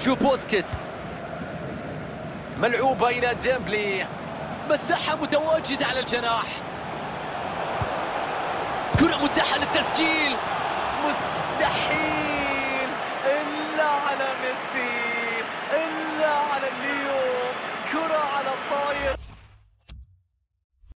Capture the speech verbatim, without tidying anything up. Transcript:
شو بوسكيتس، ملعوبة إلى ديمبلي، مساحة متواجدة على الجناح، كرة متاحة للتسجيل، مستحيل إلا على ميسي، إلا على الليون، كرة على الطاير.